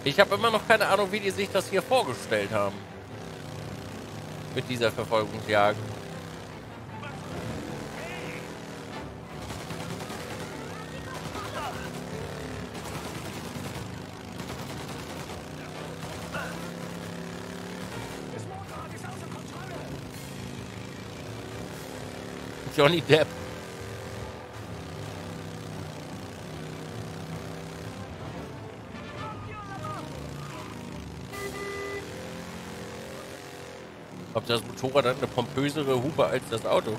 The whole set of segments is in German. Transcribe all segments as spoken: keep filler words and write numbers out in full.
Ich habe immer noch keine Ahnung, wie die sich das hier vorgestellt haben. Mit dieser Verfolgungsjagd. Johnny Depp. Ob das Motorrad hat eine pompösere Hupe als das Auto.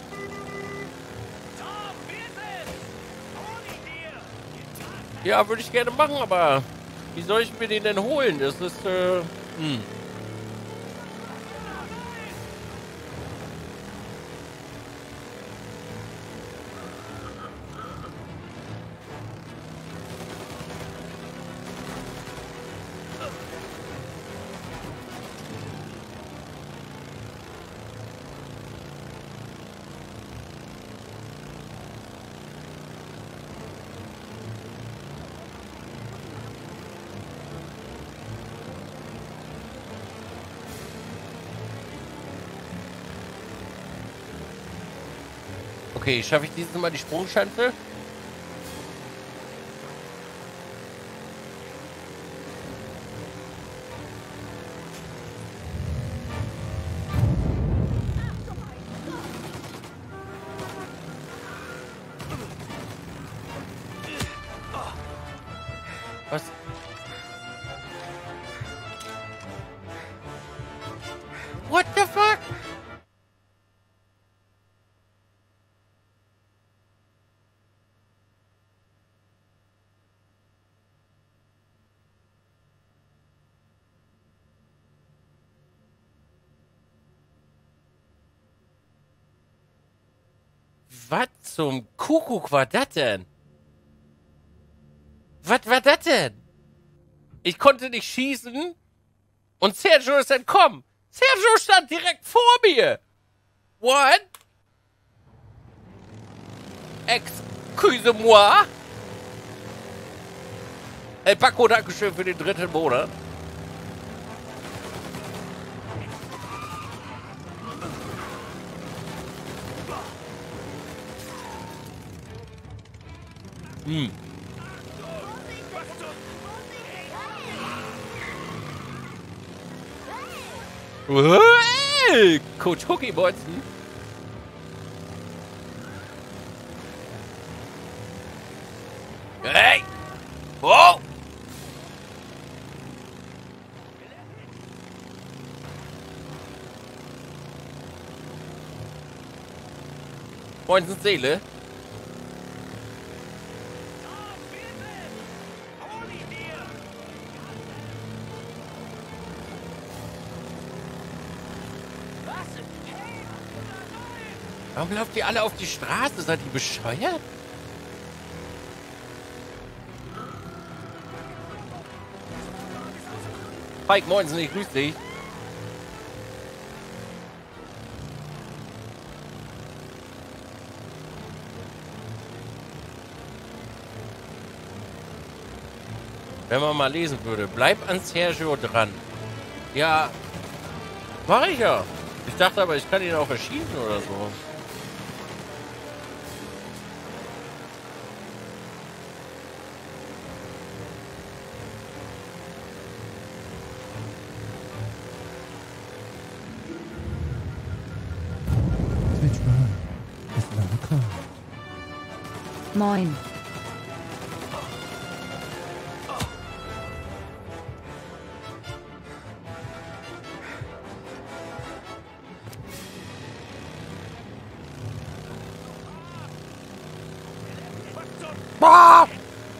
Ja, würde ich gerne machen, aber wie soll ich mir den denn holen? Das ist, äh, hm. Okay, schaffe ich dieses Mal die Sprungschanze? Was? What the fuck? Was zum Kuckuck war das denn? Was war das denn? Ich konnte nicht schießen und Sergio ist entkommen. Sergio stand direkt vor mir. What? Excuse-moi? El Paco, Dankeschön für den dritten Monat. Hm. Hey, Coach Cookie Bolzen. Hey! Oh! Bolzens Seele. Warum lauft ihr alle auf die Straße? Seid ihr bescheuert? Pike Moinsen, ich grüß dich. Wenn man mal lesen würde, bleib an Sergio dran. Ja, mach ich ja. Ich dachte aber, ich kann ihn auch erschießen oder so. Moin. Boah!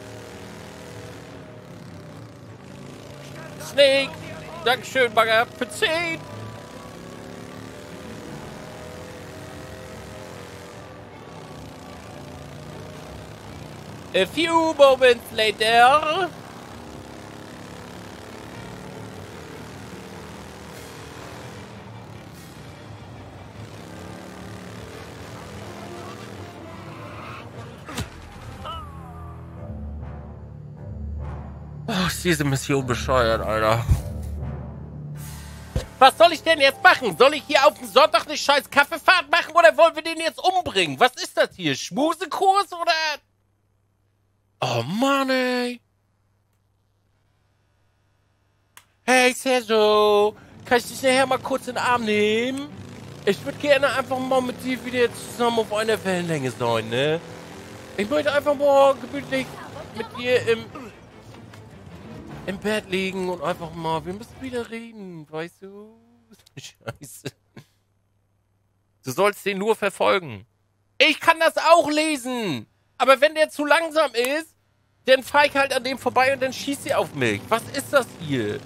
Snake! Dankeschön, Bagger, für zehn! A few moments later. Oh, ist diese Mission bescheuert, Alter. Was soll ich denn jetzt machen? Soll ich hier auf dem Sonntag eine scheiß Kaffeefahrt machen oder wollen wir den jetzt umbringen? Was ist das hier? Schmusekurs oder? Oh Mann, ey. Hey, Sergio. Kann ich dich nachher mal kurz in den Arm nehmen? Ich würde gerne einfach mal mit dir wieder zusammen auf einer Wellenlänge sein, ne? Ich möchte einfach mal gemütlich mit dir im, im Bett liegen und einfach mal, wir müssen wieder reden, weißt du? Scheiße. Du sollst den nur verfolgen. Ich kann das auch lesen. Aber wenn der zu langsam ist, dann fahr ich halt an dem vorbei und dann schießt sie auf mich. Was ist das hier?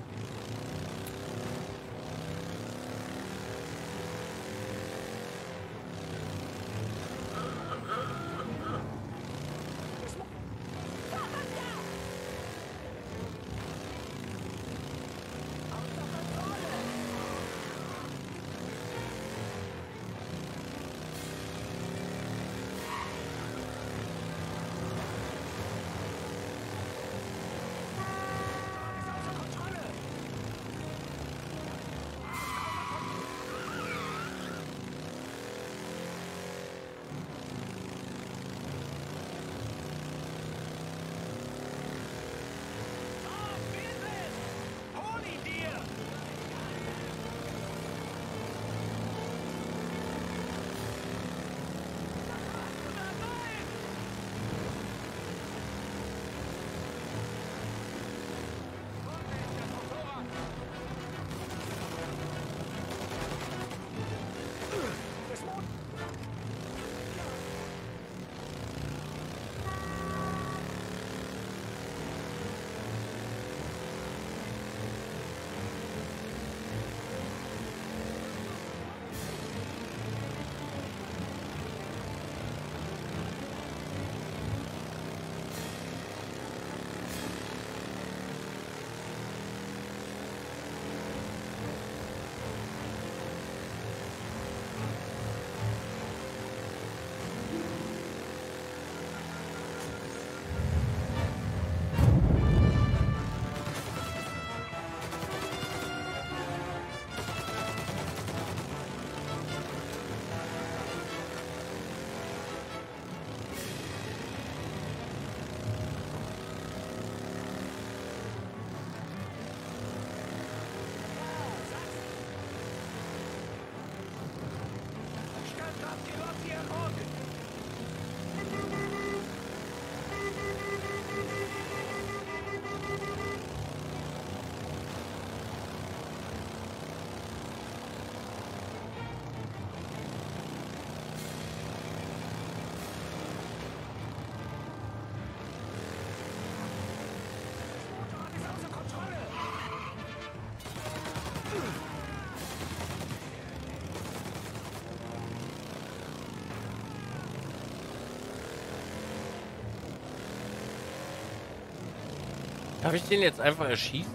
Darf ich den jetzt einfach erschießen?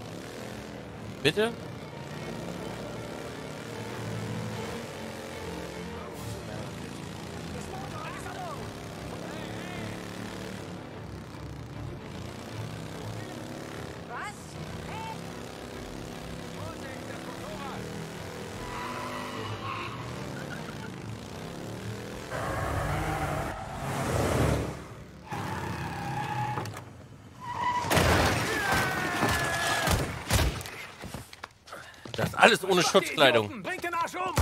Bitte? Das ist alles ohne Schutzkleidung. Bringt den Arsch um!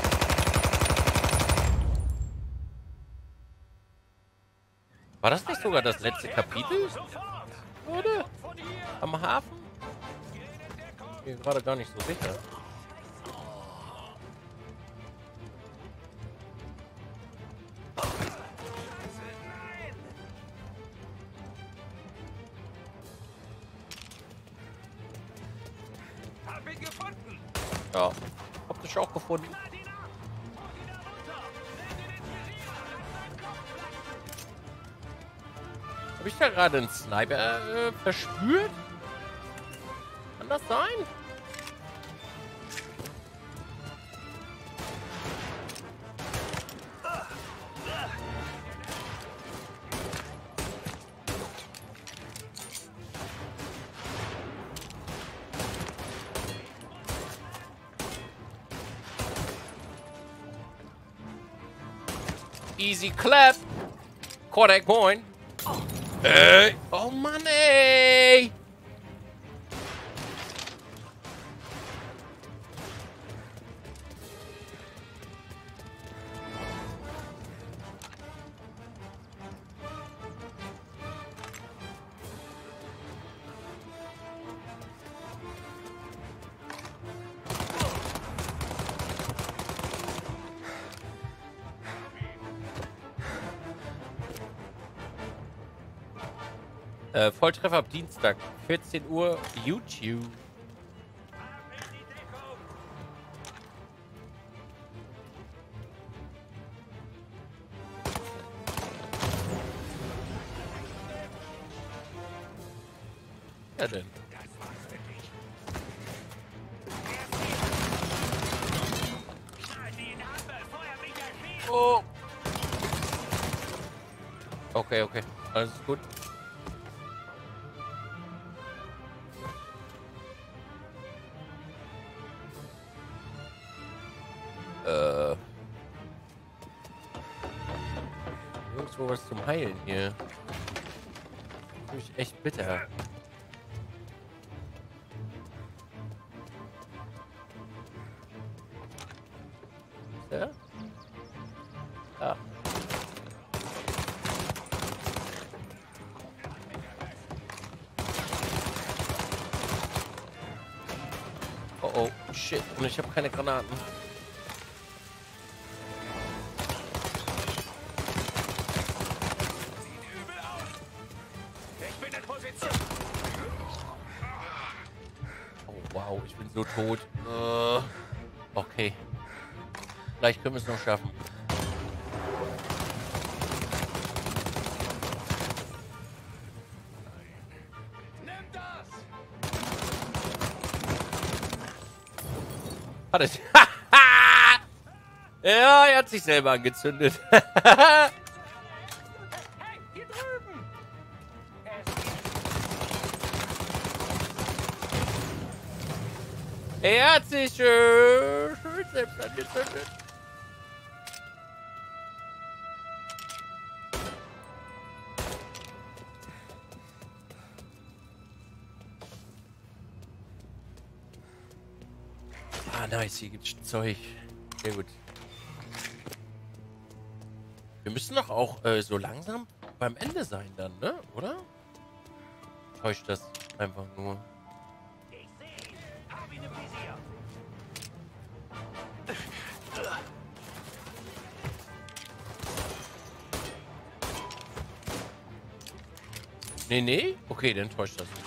War das nicht sogar das letzte Kapitel? Oder? Am Hafen? Ich bin gerade gar nicht so sicher. Hab ihn gefunden! Ja, hab dich auch gefunden. Habe ich da gerade einen Sniper äh, verspürt? Kann das sein? Easy clap. Quarter coin. Ey. Oh Mann, ey. Äh, Volltreffer ab Dienstag, vierzehn Uhr, YouTube. Ja denn. Oh. Okay, okay. Alles ist gut. Äh. Irgendwo was zum Heilen hier. Das ist echt bitter. Ja? Ja. Oh oh, shit. Und ich habe keine Granaten. Oh wow, ich bin so tot. Uh, okay. Vielleicht können wir es noch schaffen. Hat es. Ja, er hat sich selber angezündet. Er hat sich äh, schön selbst angezündet. Ah, nice, hier gibt's Zeug. Sehr gut. Wir müssen doch auch äh, so langsam beim Ende sein dann, ne? Oder? Täuscht das einfach nur. Nee, nee? Okay, dann täuscht das.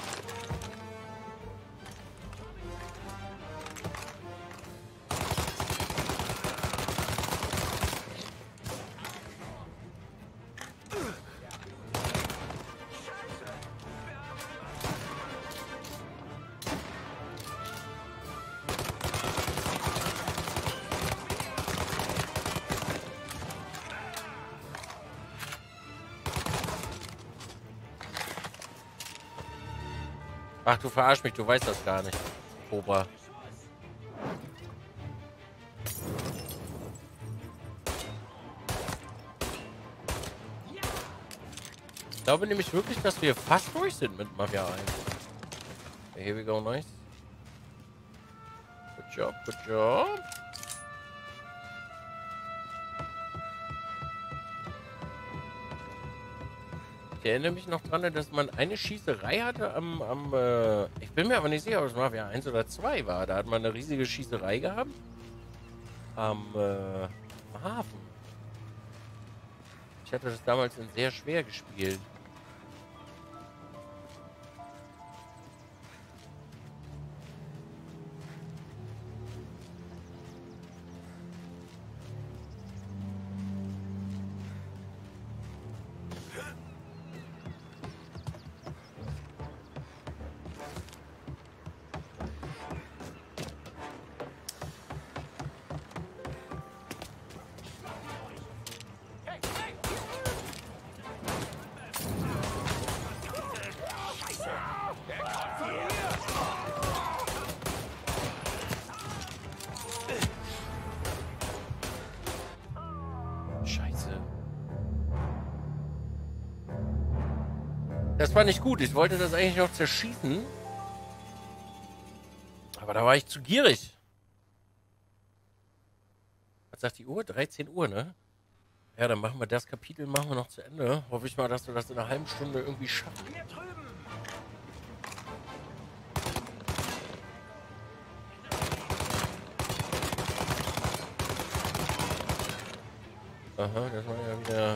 Ach, du verarsch mich, du weißt das gar nicht. Cobra. Ich glaube nämlich wirklich, dass wir fast durch sind mit Mafia eins. Okay, here we go, nice. Good job, good job. Ich erinnere mich noch dran, dass man eine Schießerei hatte am, am äh, ich bin mir aber nicht sicher, ob es Mafia eins oder zwei war. Da hat man eine riesige Schießerei gehabt. Am, äh, am Hafen. Ich hatte das damals in sehr schwer gespielt. Das war nicht gut. Ich wollte das eigentlich noch zerschießen. Aber da war ich zu gierig. Was sagt die Uhr? dreizehn Uhr, ne? Ja, dann machen wir das Kapitel machen wir noch zu Ende. Hoffe ich mal, dass wir das in einer halben Stunde irgendwie schaffen. Hier drüben! Aha, das war ja wieder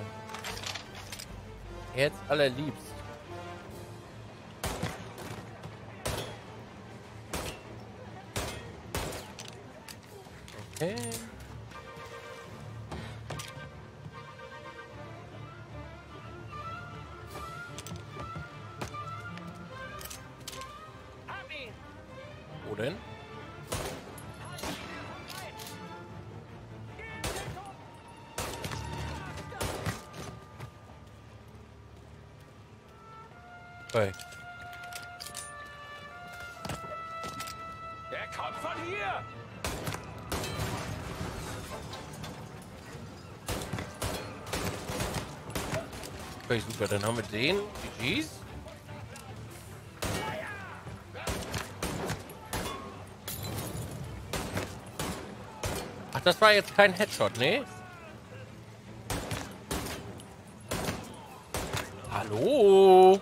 Herz allerliebst. Okay. Hab ihn! Wo denn? Okay. Der kommt von hier! Okay, super, dann haben wir den. G Gs. Ach, das war jetzt kein Headshot, ne? Hallo?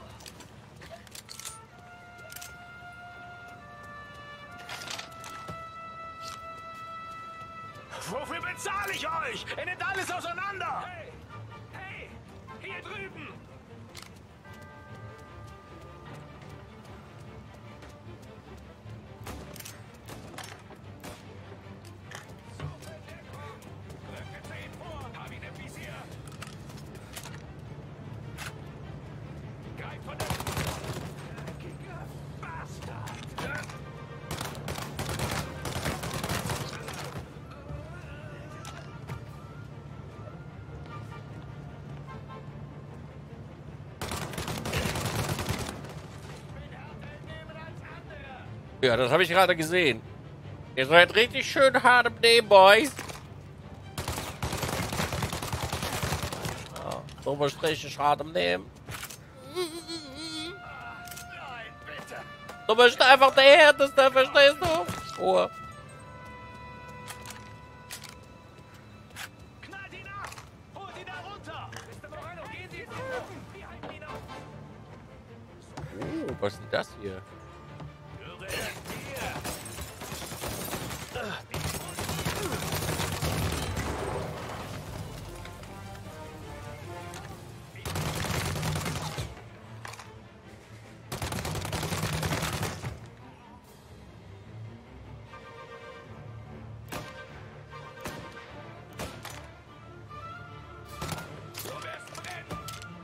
Wofür bezahle ich euch? Ihr nehmt alles auseinander! Hey! Hey! Hier drüben! Rücke zu ihm vor! Hab ihn im Visier! Greif von der... Dreckiger Bastard! Ja, das habe ich gerade gesehen. Ihr seid richtig schön hart im Nehmen, Boys. Ja, so was richtig hart im Nehmen. Nein, bitte! Du bist einfach der Härteste, verstehst du? Oh. Knallt ihn ab! Holt ihn da runter! Ist da noch einer? Gehen Sie jetzt oben! Wir halten ihn auf! Oh, was ist denn das hier? Höre er dir! Du wirst brennen!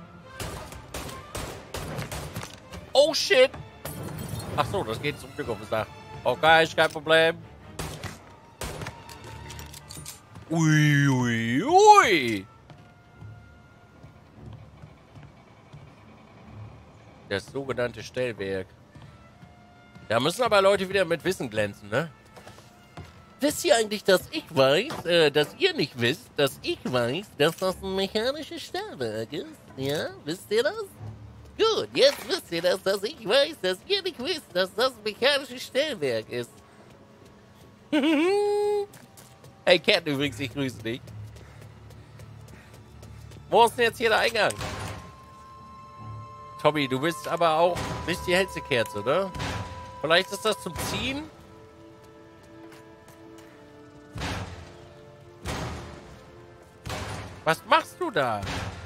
Oh shit! Ach so, das geht zum Glück auf das Dach. Okay, ist kein Problem. Ui, ui, ui. Das sogenannte Stellwerk. Da müssen aber Leute wieder mit Wissen glänzen, ne? Wisst ihr eigentlich, dass ich weiß, äh, dass ihr nicht wisst, dass ich weiß, dass das ein mechanisches Stellwerk ist? Ja, wisst ihr das? Gut, jetzt wisst ihr das, dass ich weiß, dass ihr nicht wisst, dass das ein mechanisches Stellwerk ist. Hey, Cat übrigens, ich grüße dich. Wo ist denn jetzt hier der Eingang? Tommy, du bist aber auch nicht die hellste Kerze, ne? Vielleicht ist das zum Ziehen? Was machst du da?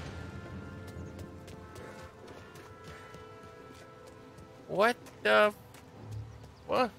What the... What?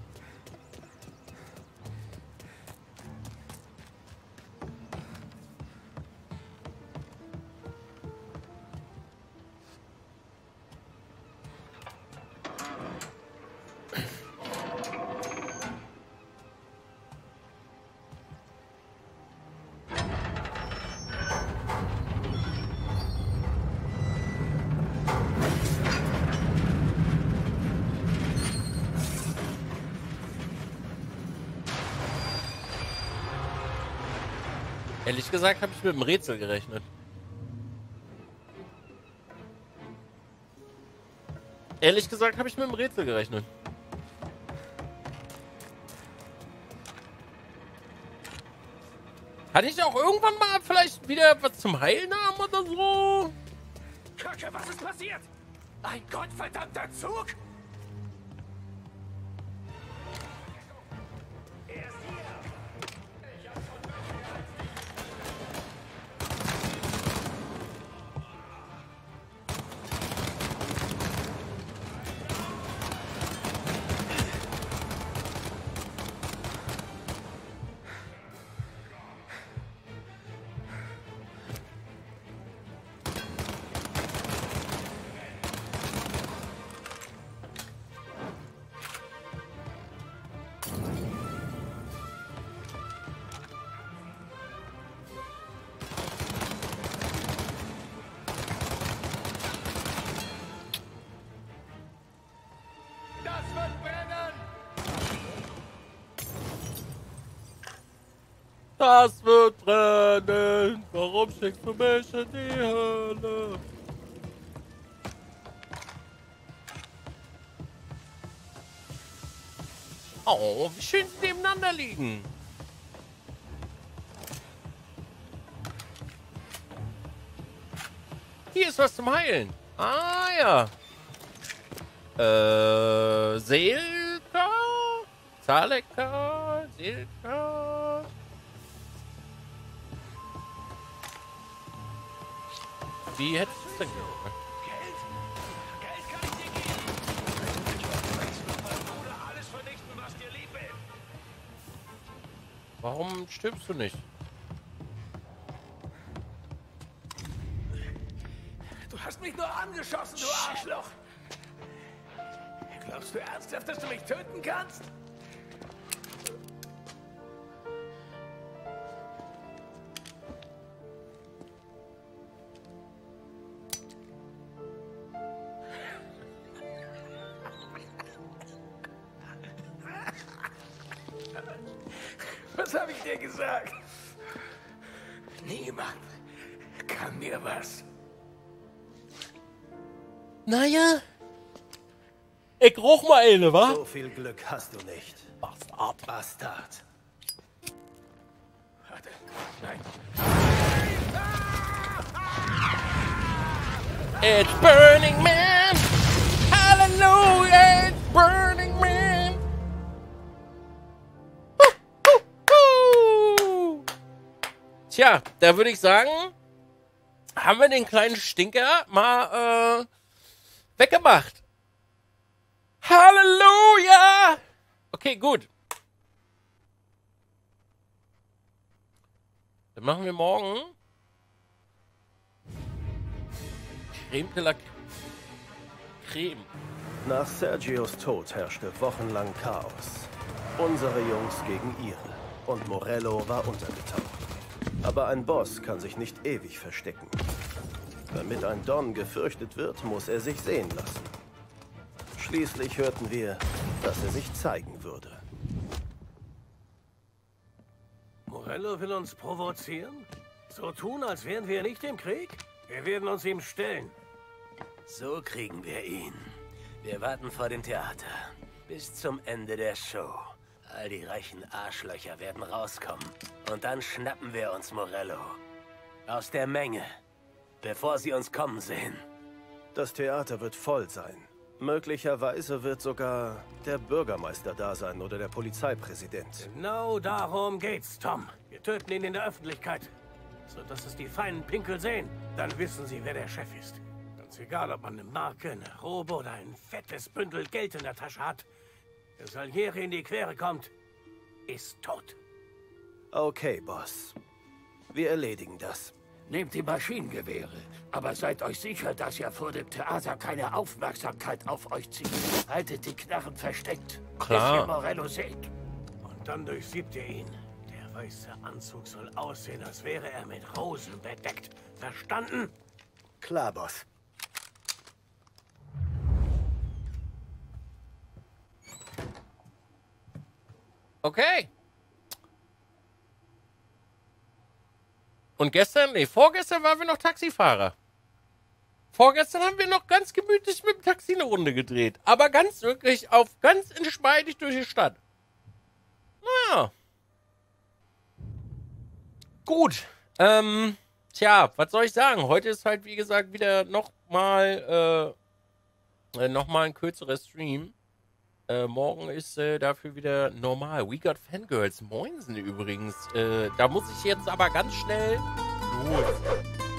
Ehrlich gesagt habe ich mit dem Rätsel gerechnet. Ehrlich gesagt habe ich mit dem Rätsel gerechnet. Hatte ich auch irgendwann mal vielleicht wieder was zum Heilen haben oder so? Kacke, was ist passiert? Ein gottverdammter Zug? Er ist hier. Ich hab schon mehr als Das wird brennen. Warum schickst du mich in die Hölle? Oh, wie schön sie nebeneinander liegen. Hier ist was zum Heilen. Ah, ja. Äh, Seelka? Zaleka? Seelka? Wie hättest du es denn gemacht? Geld? Geld kann ich dir geben. Oder alles vernichten, was dir lieb ist. Warum stirbst du nicht? Du hast mich nur angeschossen, du Arschloch. Glaubst du ernsthaft, dass du mich töten kannst? Was habe ich dir gesagt? Niemand kann mir was. Naja. Ich roch mal eine, wa? So viel Glück hast du nicht. Bastard. Bastard. Warte. Nein. It's Burning Man! Hallelujah! It's Burning Man! Huh, huh, huh. Tja, da würde ich sagen, haben wir den kleinen Stinker mal äh, weggemacht. Halleluja! Okay, gut. Dann machen wir morgen Creme de la Creme. Nach Sergios Tod herrschte wochenlang Chaos. Unsere Jungs gegen ihre. Und Morello war untergetaucht. Aber ein Boss kann sich nicht ewig verstecken. Damit ein Don gefürchtet wird, muss er sich sehen lassen. Schließlich hörten wir, dass er sich zeigen würde. Morello will uns provozieren? So tun, als wären wir nicht im Krieg? Wir werden uns ihm stellen. So kriegen wir ihn. Wir warten vor dem Theater. Bis zum Ende der Show. All die reichen Arschlöcher werden rauskommen. Und dann schnappen wir uns Morello. Aus der Menge. Bevor sie uns kommen sehen. Das Theater wird voll sein. Möglicherweise wird sogar der Bürgermeister da sein oder der Polizeipräsident. Genau darum geht's, Tom. Wir töten ihn in der Öffentlichkeit. So dass es die feinen Pinkel sehen. Dann wissen sie, wer der Chef ist. Ganz egal, ob man eine Marke, eine Robe oder ein fettes Bündel Geld in der Tasche hat. Der Salieri in die Quere kommt, ist tot. Okay, Boss. Wir erledigen das. Nehmt die Maschinengewehre, aber seid euch sicher, dass ihr vor dem Theater keine Aufmerksamkeit auf euch zieht. Haltet die Knarren versteckt, Klar. bis ihr Morello seht. Und dann durchsiebt ihr ihn. Der weiße Anzug soll aussehen, als wäre er mit Rosen bedeckt. Verstanden? Klar, Boss. Okay. Und gestern, nee, vorgestern waren wir noch Taxifahrer. Vorgestern haben wir noch ganz gemütlich mit dem Taxi eine Runde gedreht. Aber ganz wirklich auf ganz entspeidig durch die Stadt. Naja. Gut. Ähm, tja, was soll ich sagen? Heute ist halt, wie gesagt, wieder nochmal äh, noch mal ein kürzerer Stream. Äh, morgen ist äh, dafür wieder normal. We Got Fangirls. Moinsen übrigens. Äh, da muss ich jetzt aber ganz schnell los.